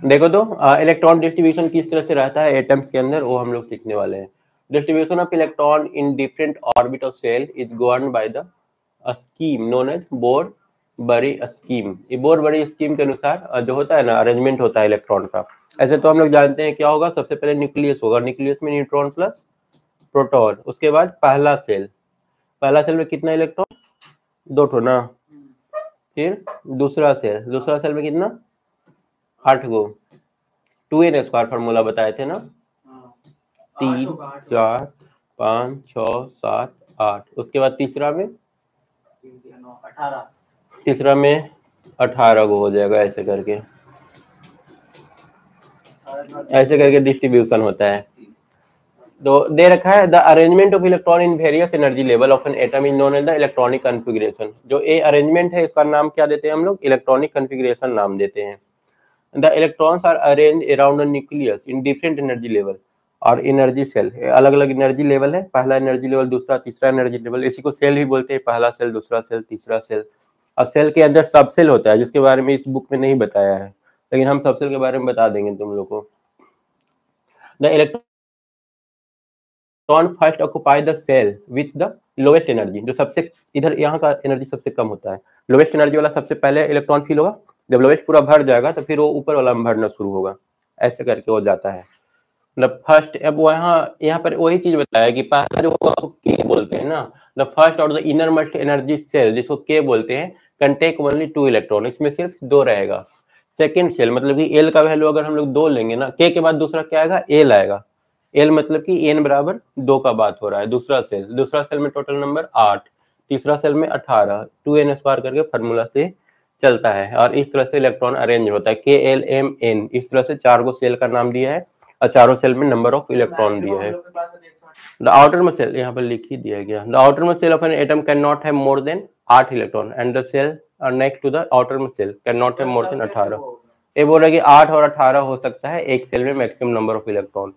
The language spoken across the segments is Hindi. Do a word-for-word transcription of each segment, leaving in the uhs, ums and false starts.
देखो तो इलेक्ट्रॉन डिस्ट्रीब्यूशन किस तरह से रहता है एटम्स के अंदर, वो हम लोग सीखने वाले हैं। Distribution of electron in different orbit of shell is govern by the scheme known as Bohr Bury scheme. ये बोर बरी स्कीम के अनुसार जो होता है ना अरेंजमेंट होता है इलेक्ट्रॉन का। ऐसे तो हम लोग जानते हैं क्या होगा, सबसे पहले न्यूक्लियस होगा, न्यूक्लियस में न्यूट्रॉन प्लस प्रोटॉन, उसके बाद पहला सेल, पहला सेल में कितना इलेक्ट्रॉन, दो ठो ना, फिर दूसरा सेल, दूसरा सेल में कितना, आठ गो, टू एन स्क्वायर फार्मूला बताए थे ना, तीन चार पाँच छ सात आठ, उसके बाद तीसरा में तीसरा में अठारह गो हो जाएगा, ऐसे करके ऐसे करके डिस्ट्रीब्यूशन होता है। तो दे रखा है the arrangement of electron in various energy level of an atom is known as the electronic configuration. जो ए अरेंजमेंट है इसका नाम क्या देते हैं हम लोग, इलेक्ट्रॉनिक कॉन्फ़िगरेशन नाम देते हैं। The electrons are arrange around a nucleus in different energy level, और एनर्जी सेल अलग अलग एनर्जी लेवल है, पहला एनर्जी लेवल, दूसरा तीसरा एनर्जी लेवल, इसी को सेल भी बोलते हैं, पहला सेल दूसरा सेल तीसरा सेल। और सेल के अंदर सब सेल होता है जिसके बारे में इस बुक में नहीं बताया है, लेकिन हम सब सेल के बारे में बता देंगे तुम लोग को। The electron first occupy the shell with the lowest energy, जो सबसे इधर यहाँ का एनर्जी सबसे कम होता है, लोएस्ट एनर्जी वाला सबसे पहले इलेक्ट्रॉन फील होगा, जब लोएस्ट पूरा भर जाएगा तो फिर वो ऊपर वाला में भरना शुरू होगा, ऐसे करके हो जाता है। द फर्स्ट, अब वहाँ यहाँ पर वही चीज बताया कि पहला जो के बोलते हैं ना, द फर्स्ट और the innermost energy shell जिसको के बोलते हैं, कंटेक ओनली टू इलेक्ट्रॉन, इसमें सिर्फ दो रहेगा। सेकेंड सेल मतलब कि एल का वैल्यू अगर हम लोग दो लेंगे ना, के के बाद दूसरा क्या आएगा, एल आएगा, एल मतलब कि एन बराबर दो का बात हो रहा है। दूसरा सेल, दूसरा सेल में टोटल नंबर आठ, तीसरा सेल में अठारह, टू एन स्क्वायर करके फार्मूला से चलता है, और इस तरह से इलेक्ट्रॉन अरेंज होता है, के एल एम एन, इस तरह से चार गो सेल का नाम दिया है और चारों सेल में नंबर ऑफ इलेक्ट्रॉन दिया है। द आउटर मोस्ट सेल, यहाँ पर लिख ही दिया गया, the outermost shell of an atom can not have more than आठ electron and the shell next to the outermost shell can not have more than अठारह। ये बोल रहा है कि आठ और अठारह हो सकता है एक सेल में मैक्सिमम नंबर ऑफ इलेक्ट्रॉन।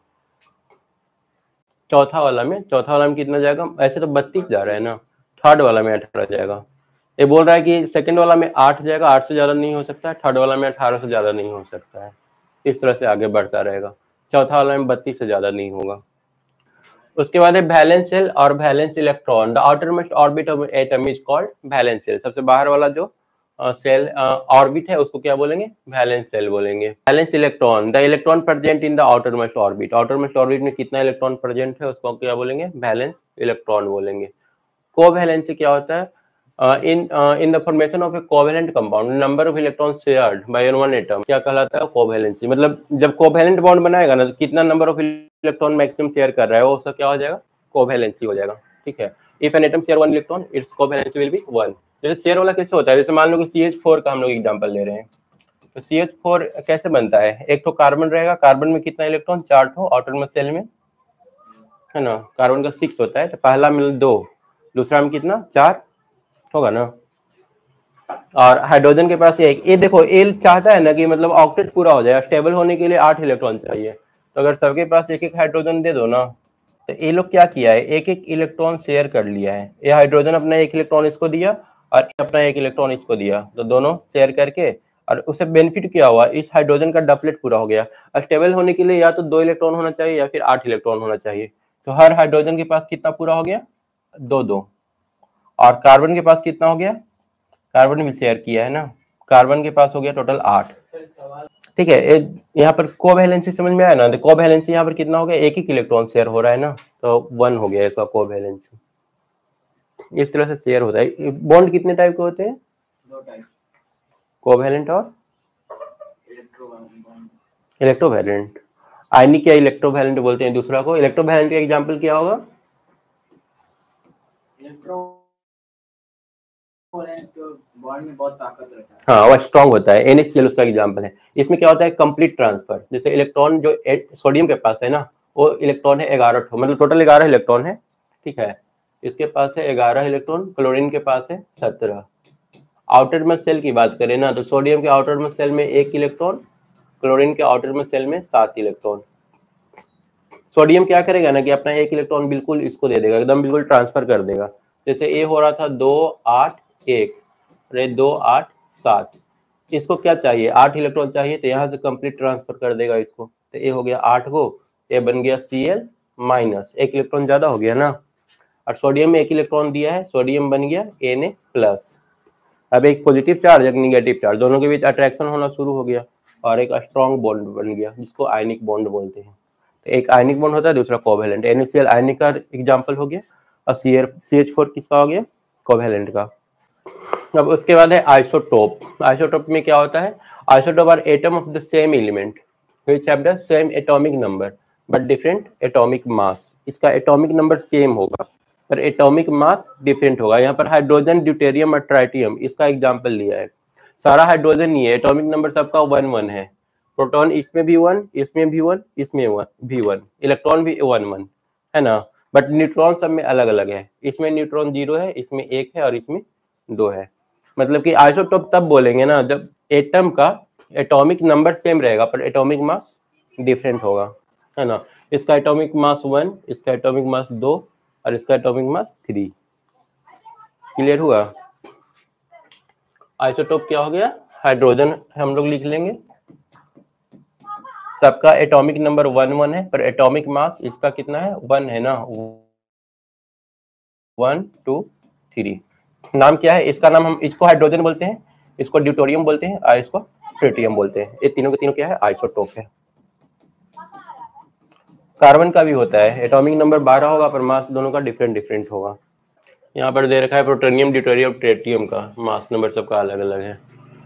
चौथा वाला में, चौथा वाला में कितना जाएगा, ऐसे तो बत्तीस जा रहा है ना, थर्ड वाला में अठारह जाएगा। ये बोल रहा है कि सेकंड वाला में आठ जाएगा, आठ से ज्यादा नहीं हो सकता है, थर्ड वाला में अठारह से ज्यादा नहीं हो सकता है, इस तरह से आगे बढ़ता रहेगा। चौथा वाला में बत्तीस से ज्यादा नहीं होगा। उसके बाद है वैलेंस सेल और valence electron. The outermost orbit of atom is called valence shell. सबसे बाहर वाला जो सेल ऑर्बिट है उसको क्या बोलेंगे, वैलेंस सेल बोलेंगे। Valence electron, the electron present in the outermost orbit, outermost orbit में कितना इलेक्ट्रॉन प्रेजेंट है उसको क्या बोलेंगे, वैलेंस इलेक्ट्रॉन बोलेंगे। कोवैलेंसी क्या होता है, in in the formation of a covalent compound number of electron shared by one atom क्या कहलाता है, कोवैलेंसी। मतलब जब कोवैलेंट बॉन्ड बनाएगा ना, तो कितना number of electron maximum share कर रहा है वो उसका क्या हो जाएगा, कोवैलेंसी हो जाएगा। ठीक है, if an atom share one electron its covalency will be one. जैसे शेयर वाला कैसे होता है, जैसे मान लो कि सी एच फोर का हम लोग एग्जांपल ले रहे हैं, तो सी एच फोर कैसे बनता है, एक तो कार्बन रहेगा, कार्बन में कितना इलेक्ट्रॉन, चार ठो आउटर में सेल में है ना, कार्बन का सिक्स होता है, तो पहला में दो, दूसरा में कितना, चार होगा ना, और हाइड्रोजन के पास एक। ये देखो एल चाहता है ना कि मतलब ऑक्टेट पूरा हो जाए, स्टेबल होने के लिए आठ इलेक्ट्रॉन चाहिए, तो अगर सबके पास एक एक हाइड्रोजन दे दो ना, तो ये लोग क्या किया है, एक एक इलेक्ट्रॉन शेयर कर लिया है। ये हाइड्रोजन अपना एक इलेक्ट्रॉन इसको दिया और अपना एक इलेक्ट्रॉन इसको दिया, तो दोनों शेयर करके, और उससे बेनिफिट क्या हुआ, इस हाइड्रोजन का डबलेट पूरा हो गया। स्टेबल होने के लिए या तो दो इलेक्ट्रॉन होना चाहिए या फिर आठ इलेक्ट्रॉन होना चाहिए, तो हर हाइड्रोजन के पास कितना पूरा हो गया, दो दो। और कार्बन के पास कितना हो गया, कार्बन भी शेयर किया है ना, कार्बन के पास हो गया टोटल आठ। ठीक है, यहाँ पर कोवैलेंसी समझ में आया ना, तो कोवैलेंसी यहाँ पर कितना हो गया, एक एक इलेक्ट्रॉन शेयर हो रहा है ना, तो वन हो गया इसका कोवैलेंसी। इस तरह से शेयर होता है। बॉन्ड कितने टाइप के होते हैं, दो टाइप, कोवैलेंट और इलेक्ट्रोवैलेंट। आयनिक या इलेक्ट्रोवैलेंट बोलते हैं दूसरा को। इलेक्ट्रोवैलेंट का एग्जांपल क्या होगा, बॉन्ड में बहुत ताकत रहता है, हाँ वह स्ट्रॉन्ग होता है, एन एच सी एल उसका एग्जांपल है। इसमें क्या होता है, कंप्लीट ट्रांसफर। जैसे इलेक्ट्रॉन जो सोडियम के पास है ना, वो इलेक्ट्रॉन है ग्यारह ठो, मतलब टोटल ग्यारह इलेक्ट्रॉन है। ठीक है, इसके पास है ग्यारह इलेक्ट्रॉन, क्लोरीन के पास है सत्रह। आउटर मोस्ट सेल की बात करें ना, तो सोडियम के आउटर मोस्ट सेल में एक इलेक्ट्रॉन, क्लोरीन के आउटर मोस्ट सेल में सात इलेक्ट्रॉन। सोडियम क्या करेगा ना कि अपना एक इलेक्ट्रॉन बिल्कुल इसको दे देगा, एकदम बिल्कुल ट्रांसफर कर देगा। जैसे ए हो रहा था दो आठ एक, अरे दो आठ सात, इसको क्या चाहिए, आठ इलेक्ट्रॉन चाहिए, तो यहाँ से कंप्लीट ट्रांसफर कर देगा इसको, तो ये हो गया आठ को, ये बन गया सी एल माइनस, एक इलेक्ट्रॉन ज्यादा हो गया ना, और सोडियम में एक इलेक्ट्रॉन दिया है, सोडियम बन गया एन ए प्लस। अब एक पॉजिटिव चार्ज एक निगेटिव चार्ज, दोनों के बीच अट्रैक्शन होना शुरू हो गया और एक स्ट्रॉन्ग बॉन्ड बन गया जिसको आयनिक बॉन्ड बोलते हैं। तो एक आयनिक बॉन्ड होता है, दूसरा covalent. N A C L ionic का एग्जाम्पल हो गया और सी एच फोर किसका हो गया, कोवेलेंट का। अब उसके बाद है आइसोटोप। आइसोटोप में क्या होता है, isotope are atom of the same element which have the same atomic number but different atomic mass. इसका एटॉमिक नंबर सेम होगा पर एटॉमिक मास डिफरेंट होगा। यहाँ पर हाइड्रोजन, ड्यूटेरियम और ट्राइटियम इसका एग्जाम्पल लिया है। सारा हाइड्रोजन ही है, एटॉमिक नंबर सबका वन वन है। प्रोटॉन इसमें भी वन, इसमें भी वन, इसमें वन भी वन, इलेक्ट्रॉन भी वन वन है ना, बट न्यूट्रॉन सब में अलग अलग है। इसमें न्यूट्रॉन जीरो है, इसमें एक है और इसमें दो है। मतलब कि आइसोटोप तब बोलेंगे ना जब एटम का एटॉमिक नंबर सेम रहेगा पर एटॉमिक मास डिफरेंट होगा, है ना। इसका एटॉमिक मास वन, इसका एटॉमिक मास दो और इसका एटॉमिक मास थ्री। क्लियर हुआ। आइसोटोप क्या हो गया, हाइड्रोजन हम लोग लिख लेंगे, सबका एटॉमिक नंबर वन वन है पर एटॉमिक मास इसका कितना है, वन है ना, वन टू थ्री। नाम क्या है इसका, नाम हम इसको हाइड्रोजन बोलते हैं, इसको ड्यूटेरियम बोलते हैं और इसको ट्रिटियम बोलते हैं। ये तीनों के तीनों क्या है, आइसोटोप है। कार्बन का भी होता है, एटॉमिक नंबर बारह होगा पर मास दोनों का डिफरेंट डिफरेंट होगा। यहाँ पर दे रखा है प्लूटोनियम, ड्यूटेरियम, ट्रिटियम का मास नंबर सबका अलग अलग है।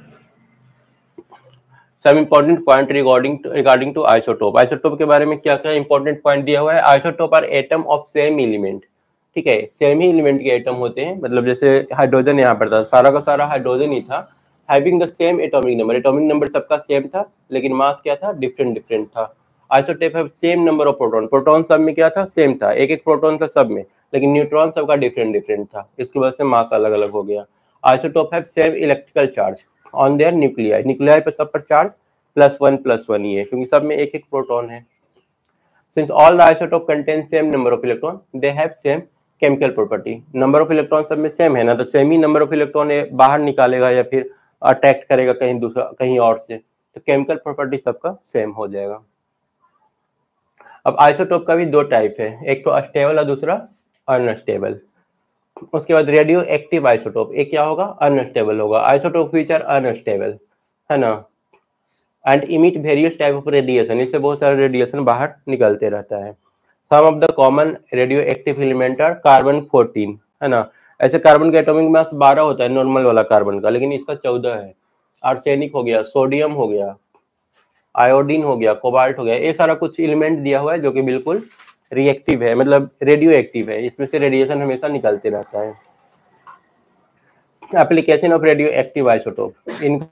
सब important point regarding regarding to isotope. Isotope के बारे में क्या क्या इंपॉर्टेंट पॉइंट दिया हुआ है। Isotope are atom of same element, ठीक है, सेम ही एलिमेंट के एटम होते हैं। मतलब जैसे हाइड्रोजन यहाँ पर था, सारा का सारा हाइड्रोजन ही था, having the same atomic number, atomic number सबका सेम था लेकिन मास क्या था, डिफरेंट डिफरेंट था। आइसोटोप है same number of proton, proton सब में क्या था, सेम था, एक एक प्रोटॉन था सब में, लेकिन न्यूट्रॉन सबका डिफरेंट डिफरेंट था, इसकी वजह से मास अलग अलग हो गया। आइसोटोप है same electrical charge on their nuclei, nuclei पर सब पर charge plus one plus one ही है क्योंकि सब में एक एक प्रोटॉन है। Since all the isotope contain same number of electron, they have same chemical property. Number of electron सब में सेम है ना, तो सेम ही नंबर ऑफ इलेक्ट्रॉन बाहर निकालेगा या फिर अट्रैक्ट करेगा कहीं दूसरा कहीं और से, तो केमिकल प्रॉपर्टी सबका सेम हो जाएगा। अब आइसोटोप का भी दो टाइप है, एक तो स्टेबल और दूसरा अनस्टेबल। उसके बाद रेडियो एक्टिव आइसोटोप, एक क्या होगा, अनस्टेबल होगा। आइसोटोप व्हिच आर अनस्टेबल, है ना, and emit various type of radiation, इससे बहुत सारे रेडिएशन बाहर निकलते रहता है। Some of the common radioactive element are carbon fourteen, है ना, ऐसे कार्बन का एटॉमिक मास बारह होता है नॉर्मल वाला कार्बन का, लेकिन इसका चौदह है। आर्सेनिक हो गया, सोडियम हो गया, आयोडीन हो गया, कोबाल्ट हो गया, ये सारा कुछ एलिमेंट दिया हुआ है जो कि बिल्कुल रिएक्टिव है, मतलब रेडियो एक्टिव है, इसमें से रेडिएशन हमेशा निकलते रहता है। Application of radioactive isotope, इनका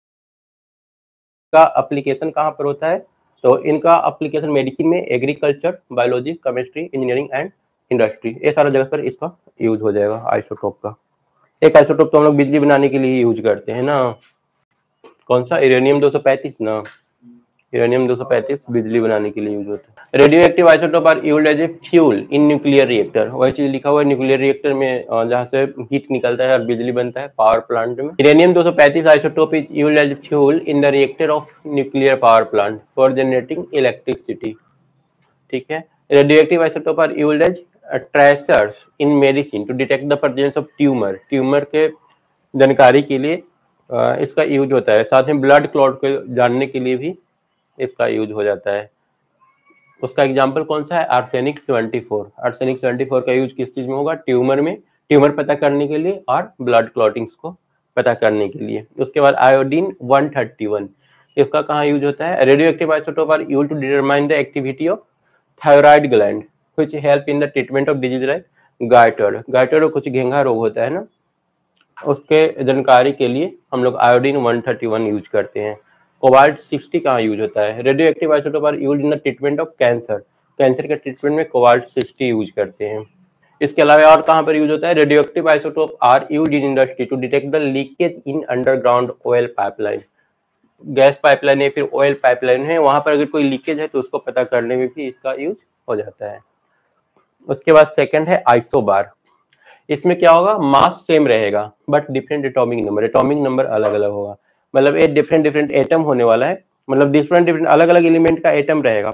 एप्लीकेशन कहाँ पर होता है, तो इनका एप्लीकेशन मेडिसिन में, agriculture, biology, chemistry, engineering and industry, ये सारा जगह पर इसका यूज हो जाएगा आइसोटोप का। एक आइसोटोप तो हम लोग बिजली बनाने के लिए यूज करते हैं ना, कौन सा, यूरेनियम दो सौ पैंतीस ना, यूरेनियम दो सौ पैंतीस बिजली बनाने के लिए यूज होता है। Radioactive isotope are used as a fuel in nuclear reactor, वही चीज लिखा हुआ है न्यूक्लियर रिएक्टर में जहाँ से हीट निकलता है और बिजली बनता है पावर प्लांट में। यूरेनियम दो सौ पैंतीस isotope is used as fuel in the reactor of nuclear power plant for generating electricity, ठीक है। Radioactive isotope are used as tracers in medicine to detect the presence of tumour, tumour के जानकारी के लिए इसका यूज होता है। साथ में ब्लड क्लॉट को जानने के लिए भी इसका यूज हो जाता है। उसका एग्जांपल कौन सा है, arsenic seventy four. Arsenic seventy four का यूज किस चीज में होगा, ट्यूमर में, ट्यूमर पता करने के लिए और ब्लड क्लॉटिंग्स को पता करने के लिए। उसके बाद आयोडीन वन थर्टी वन, इसका कहाँ यूज होता है, radioactive isotope are used to determine the activity of thyroid gland which help in the treatment of disease like goitre. Goitre कुछ घेंघा रोग होता है ना, उसके जानकारी के लिए हम लोग iodine one thirty one use करते हैं। कोबाल्ट सिक्सटी कहाँ यूज होता है, radioactive isotope are used in the treatment of cancer, cancer के ट्रीटमेंट में कोबाल्ट सिक्सटी यूज करते हैं। इसके अलावा और कहाँ पर यूज होता है, radioactive isotope are used in industry to detect the leakage in underground oil pipeline, gas pipeline या फिर ऑयल पाइपलाइन है, वहां पर अगर कोई लीकेज है तो उसको पता करने में भी इसका यूज हो जाता है। उसके बाद सेकंड है आइसोबार, इसमें क्या होगा, मास सेम रहेगा but different atomic number, atomic number अलग अलग होगा। मतलब ये डिफरेंट डिफरेंट एटम होने वाला है, मतलब डिफरेंट डिफरेंट अलग अलग एलिमेंट का एटम रहेगा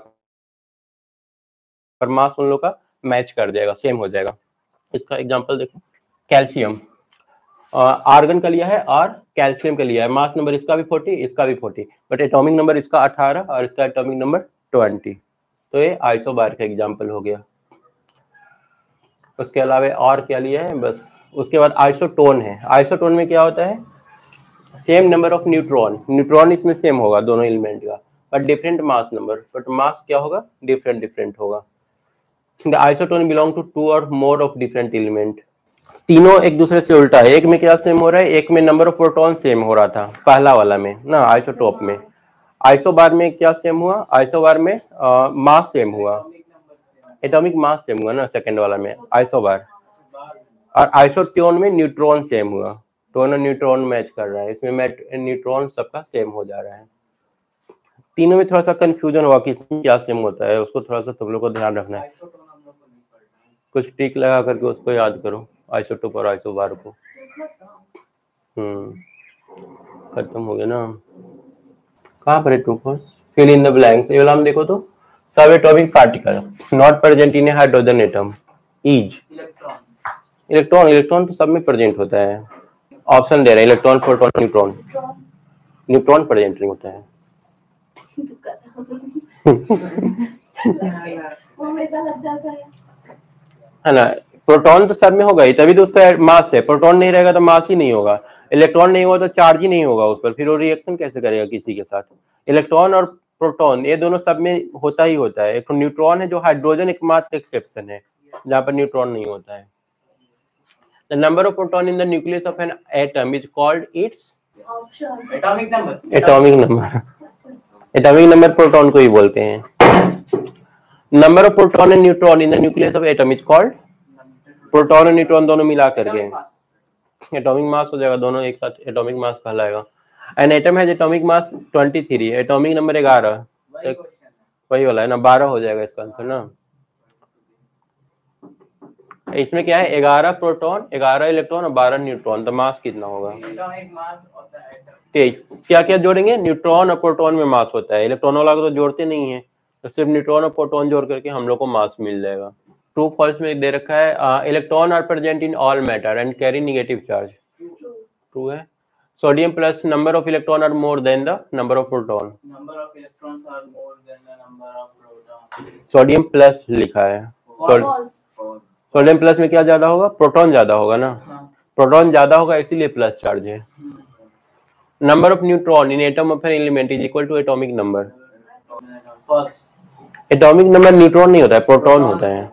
पर मास उन लोग का मैच कर जाएगा, सेम हो जाएगा। इसका एग्जांपल देखो, कैल्शियम आर्गन का लिया है और कैल्शियम का लिया है, मास नंबर इसका भी फोर्टी, इसका भी फोर्टी, बट एटॉमिक नंबर इसका अठारह और इसका एटॉमिक नंबर ट्वेंटी। तो ये आइसोबार का एग्जांपल हो गया। उसके अलावा और क्या लिया है बस। उसके बाद आइसोटोन है। आइसोटोन में क्या होता है, same number of neutron, neutron इसमें सेम होगा दोनों एलिमेंट का, but different mass number, but mass क्या होगा, डिफरेंट डिफरेंट होगा। The isotone belong to two or more of different element. तीनों एक दूसरे से उल्टा है। एक में क्या सेम हो रहा है, एक में नंबर ऑफ प्रोटॉन सेम हो रहा था पहला वाला में ना आइसोटोप में। आइसोबार में क्या सेम हुआ, आइसोबार में मास सेम हुआ, एटॉमिक मास सेम हुआ ना सेकंड वाला में आइसोबार। और आइसोटोन में न्यूट्रॉन सेम हुआ, दोनों न्यूट्रॉन मैच कर रहा है, इसमें न्यूट्रॉन सबका सेम हो जा रहा है। तीनों में थोड़ा सा कंफ्यूजन हुआ कि इसमें क्या सेम होता है, उसको थोड़ा सा तुम लोग को ध्यान रखना है, कुछ टिक लगा करके उसको याद करो, आइसोटोप और आइसोबार को। हम्म खत्म हो गया ना। कहाँ पर है two first, fill in the blanks. ये वाला हम देखो तो subatomic particle not present in a hydrogen atom is electron. Electron तो सब में प्रेजेंट होता है। ऑप्शन दे रहे हैं, electron, proton, neutron. Neutron present नहीं होता है। है ना, प्रोटॉन तो सब में होगा ही, तभी तो उसका मास है। प्रोटॉन नहीं रहेगा तो मास ही नहीं होगा, इलेक्ट्रॉन नहीं होगा तो चार्ज ही नहीं होगा उस पर, फिर वो रिएक्शन कैसे करेगा किसी के साथ। इलेक्ट्रॉन और प्रोटॉन ये दोनों सब में होता ही होता है। एक तो न्यूट्रॉन है जो हाइड्रोजन एकमात्र एक्सेप्शन है जहाँ पर न्यूट्रॉन नहीं होता है। The number of proton in the nucleus of an atom is called its atomic number. Atomic number. Atomic number proton को ही बोलते हैं। Number of proton and neutron in the nucleus of atom is called, proton और न्यूट्रॉन दोनों मिला करके एटॉमिक मास हो जाएगा, दोनों एक साथ एटॉमिक मास कहलाएगा। An atom has atomic mass twenty three, atomic number ग्यारह, वही वाला है ना, बारह हो जाएगा इसका आंसर ना। इसमें क्या है, ग्यारह प्रोटॉन, ग्यारह इलेक्ट्रॉन और बारह न्यूट्रॉन, तो मास कितना होगा, तेईस। क्या क्या जोड़ेंगे, न्यूट्रॉन और प्रोटॉन में मास होता है, इलेक्ट्रॉन वाला को तो जोड़ते नहीं है, तो सिर्फ न्यूट्रॉन और प्रोटॉन जोड़ करके हम लोग को मास मिल जाएगा। ट्रू फॉल्स में दे रखा है, electron are present in all matter and carry negative charge. True है। Sodium plus number of electron are more than the number of proton. Number of electrons are more than the number of proton. Sodium plus लिखा है। सोडियम प्लस में क्या ज्यादा होगा, प्रोटॉन ज्यादा होगा ना, प्रोटॉन ज्यादा होगा इसीलिए प्लस चार्ज है। Number of neutron in atom of an element is equal to atomic number. Atomic number neutron नहीं होता है, प्रोटॉन होता है।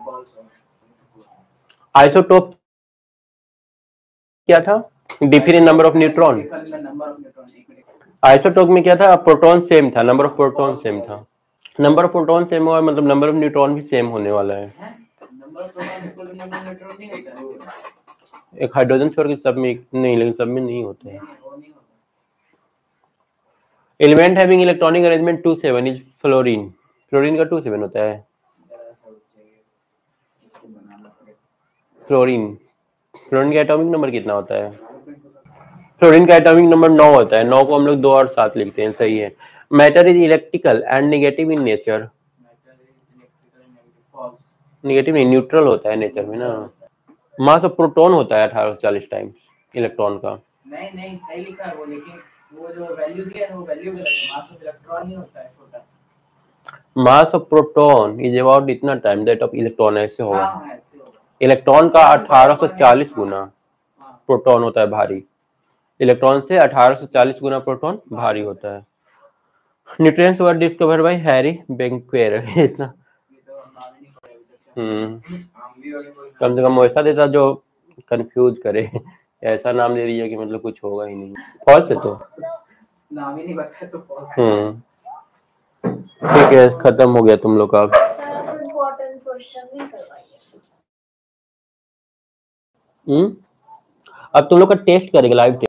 आइसोटोप क्या था, different number of neutron. Isotope में क्या था, प्रोटॉन सेम था, नंबर ऑफ प्रोटॉन सेम था। नंबर ऑफ प्रोटॉन सेम हुआ मतलब नंबर ऑफ न्यूट्रॉन भी सेम होने वाला है। एक हाइड्रोजन छोड़ के सब में नहीं, लेकिन सब में नहीं होते हैं। Element having electronic arrangement two seven is fluorine. Fluorine का टू सेवन होता है। फ्लोरीन फ्लोरीन का एटॉमिक नंबर कितना होता है, फ्लोरीन का एटॉमिक नंबर नौ होता है। नौ को हम लोग दो और सात लिखते हैं, सही है। Matter is electrical and negative in nature. Negative नहीं, न्यूट्रल होता है नेचर में ना। मास ऑफ प्रोटॉन होता है अठारह सौ चालीस टाइम्स इलेक्ट्रॉन का। नहीं नहीं सही लिखा है वो, लेकिन वो जो वैल्यू दिया है वो वैल्यू गलत है। मास ऑफ इलेक्ट्रॉन नहीं होता है छोटा। Mass of proton is about इतना टाइम दैट ऑफ इलेक्ट्रॉन, ऐसे होगा। हां ऐसे होगा। इलेक्ट्रॉन का अठारह सौ चालीस गुना प्रोटॉन होता है भारी, इलेक्ट्रॉन से अठारह सौ चालीस गुना प्रोटॉन भारी होता है। Nutrients were discovered by Henri Becquerel. इतना हम्म कम से कम वैसा देता जो कंफ्यूज करे, ऐसा नाम दे दिया कि मतलब कुछ होगा ही नहीं। फॉल्स है तो नाम ही नहीं बताया तो फॉल्स। हम्म ठीक है, खत्म हो गया तुम लोग का। इम्पोर्टेंट क्वेश्चन नहीं करवाइए। हम्म अब तुम लोग का टेस्ट करेंगे, लाइव टेस्ट।